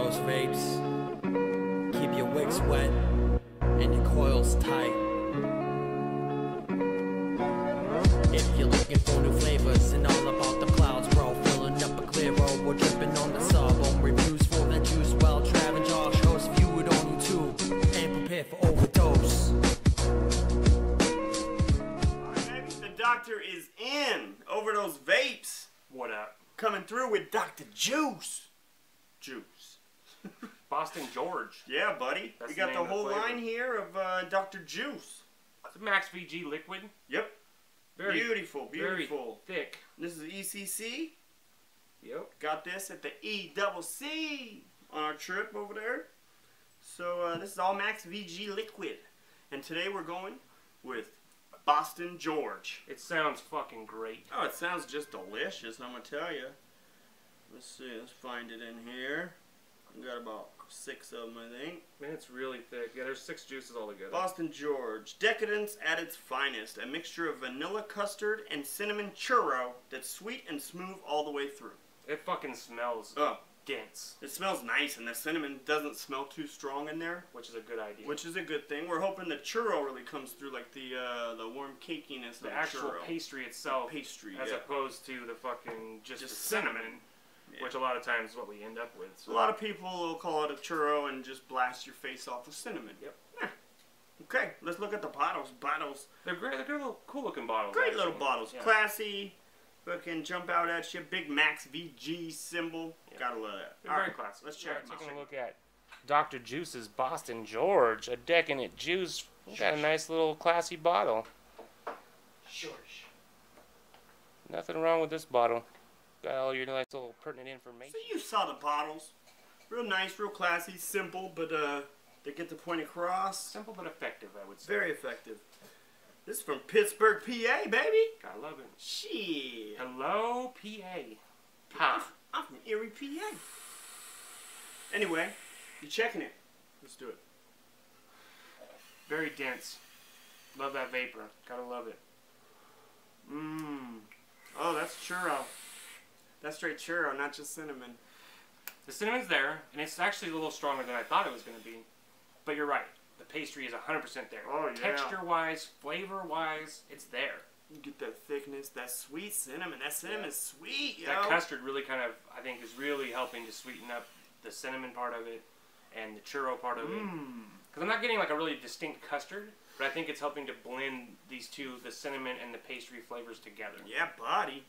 those vapes. Keep your wicks wet and your coils tight. If you're looking for new flavors and all about the clouds, bro, filling up a clear road, we're dripping on the sub. On reviews for the juice while Trav and Josh host, view it on YouTube and prepare for overdose. Alright, the doctor is in. Overdose Vapes. What up? Coming through with Dr. Juice. Juice. Boston George. Yeah, buddy. That's We got the the name of the whole flavor. line here of Dr. Juice. It's a Max VG liquid. Yep. Very Beautiful, beautiful. Very thick. This is ECC. Yep. Got this at the ECC on our trip over there. So this is all Max VG liquid. And today we're going with Boston George. It sounds fucking great. Oh, it sounds just delicious, I'm going to tell you. Let's see, let's find it in here. We got about 6 of them, I think. Man, it's really thick. Yeah, there's 6 juices altogether. Boston George. Decadence at its finest. A mixture of vanilla custard and cinnamon churro that's sweet and smooth all the way through. It fucking smells Oh, dense, it smells nice, and the cinnamon doesn't smell too strong in there, which is a good idea. which is a good thing. We're hoping the churro really comes through, like the warm cakiness of the the actual churro. pastry itself, Pastry, as yeah. opposed to the fucking just the cinnamon. cinnamon, Yeah. which a lot of times is what we end up with. A So. lot of people will call it a churro and just blast your face off with cinnamon. Yep. Yeah. Okay, let's look at the bottles. Bottles. They're great. They're little, cool looking bottles. Great actually. little bottles. Yeah. Classy. Fucking jump out at you. Big Max VG symbol. Yeah. Gotta love that. They're All very right, classy. let's check them out. Taking a look at Dr. Juice's Boston George, a decadent juice. We got a nice little classy bottle. George. Nothing wrong with this bottle. Got all your nice little pertinent information. So you saw the bottles. Real nice, real classy, simple, but they get the point across. Simple but effective, I would say. Very effective. This is from Pittsburgh, PA, baby. I love it. Shit. Hello, PA. Ha. I'm from Erie, PA. Anyway, you checking it. Let's do it. Very dense. Love that vapor. Gotta love it. Mmm. Oh, that's churro. That's straight churro, not just cinnamon. The cinnamon's there, and it's actually a little stronger than I thought it was going to be. But you're right. The pastry is 100% there. Oh, yeah. Texture-wise, flavor-wise, it's there. You get that thickness, that sweet cinnamon. That cinnamon's sweet, yo. That custard really kind of, I think, is really helping to sweeten up the cinnamon part of it and the churro part of it. Because I'm not getting like a really distinct custard, but I think it's helping to blend these two, the cinnamon and the pastry flavors together. Yeah, buddy.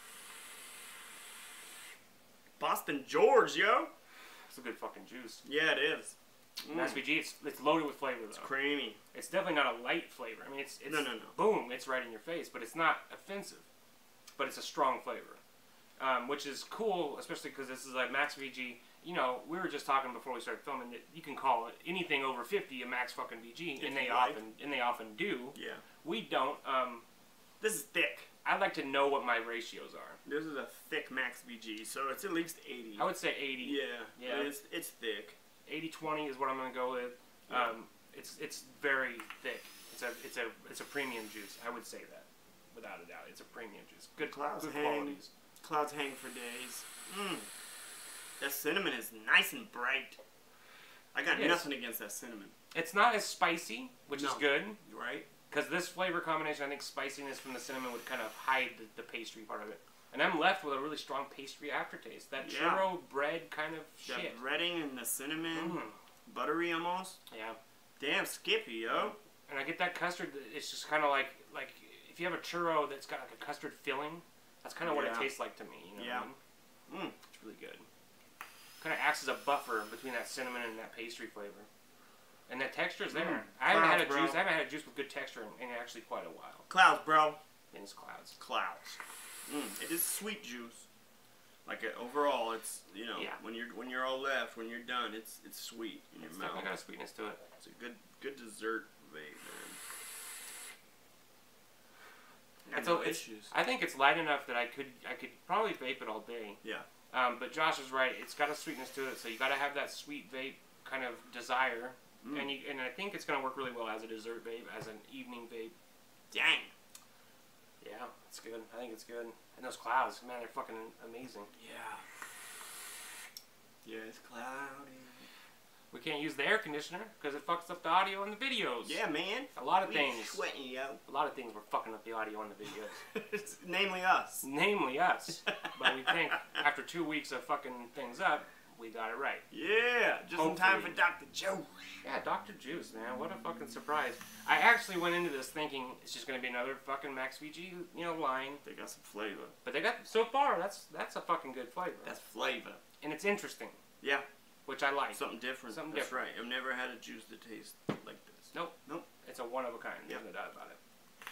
Boston George, yo. It's a good fucking juice. Yeah, it is. And SVG, it's loaded with flavor, though. It's creamy. It's definitely not a light flavor. I mean, it's No. boom, it's right in your face, but it's not offensive. But it's a strong flavor, which is cool, especially because this is like Max VG. You know, we were just talking before we started filming that you can call it anything over 50 a Max fucking VG, and they often do. Yeah. We don't. This is thick. I'd like to know what my ratios are. This is a thick Max VG, so it's at least 80. I would say 80. Yeah. Yeah. It's thick. 80-20 is what I'm gonna go with. Yeah. It's very thick. It's a premium juice. I would say that, without a doubt. It's a premium juice. Good Clouds good hang. qualities. Clouds hang for days. That cinnamon is nice and bright. I got It is. nothing against that cinnamon. It's not as spicy, which is No. good. Right? Because this flavor combination, I think spiciness from the cinnamon would kind of hide the pastry part of it. And I'm left with a really strong pastry aftertaste. That Yeah. churro bread kind of That shit. breading and the cinnamon. Mm. Buttery almost. Yeah. Damn, Skippy, yo. And I get that custard, it's just kind of like if you have a churro that's got like a custard filling, that's kind of what it Yeah. tastes like to me. You know Yeah. what I mean? It's really good. Kind of acts as a buffer between that cinnamon and that pastry flavor. And that texture is there. I haven't had a Clouds, juice. bro. I haven't had a juice with good texture in actually quite a while. Clouds, bro. In its clouds. Clouds. It is sweet juice. Like overall, it's Yeah. when you're all left, when you're done, it's sweet in your It's mouth. definitely got a sweetness to it. It's a good dessert vape, man. It's No a- it's- issues. I think it's light enough that I could probably vape it all day. Yeah. But Josh is right. It's got a sweetness to it, so you got to have that sweet vape kind of desire, and I think it's gonna work really well as a dessert vape, as an evening vape. Dang. Yeah, it's good. I think it's good. And those clouds, man, they're fucking amazing. Yeah. Yeah, it's cloudy. We can't use the air conditioner because it fucks up the audio and the videos. Yeah, man. A lot of We things. sweating, yo. A lot of things were fucking up the audio and the videos. Namely us. Namely us. But we think after 2 weeks of fucking things up, we got it right. Yeah, just in time for Hopefully. Dr. Joe. Yeah, Dr. Juice, man. What a fucking surprise. I actually went into this thinking it's just going to be another fucking Max VG, line. They got some flavor. But they got, so far, that's a fucking good flavor. That's flavor. And it's interesting, Yeah, which I like. something different. Something That's different. right. I've never had a juice that tastes like this. Nope. Nope. It's a one of a kind. Yep. No doubt about it.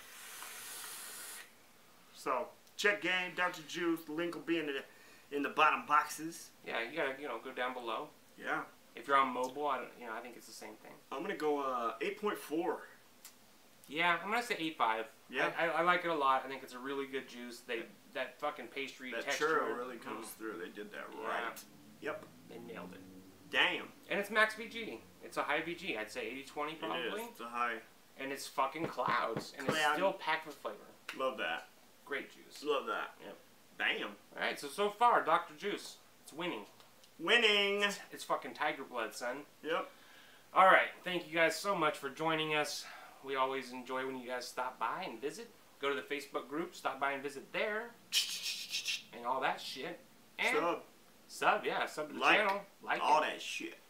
So check game, Dr. Juice. The link will be in the bottom boxes. Yeah, you gotta, go down below. Yeah. If you're on mobile, I think it's the same thing. I'm gonna go 8.4. Yeah, I'm gonna say 8.5. Yeah. I like it a lot. I think it's a really good juice. That fucking pastry That texture churro really comes through. They did that right. Yep. They nailed it. Damn. And it's Max VG. It's a high VG. I'd say 80-20 probably. It is. It's a high. And it's fucking clouds. And it's Cloud. still packed with flavor. Love that. Great juice. Love that. Yep. Bam. Alright, so far, Dr. Juice. It's winning. Winning. It's fucking tiger blood, son. Yep. Alright, thank you guys so much for joining us. We always enjoy when you guys stop by and visit. Go to the Facebook group, stop by and visit there. And all that shit. And Sub. sub to the Like. channel. Like All it. that shit.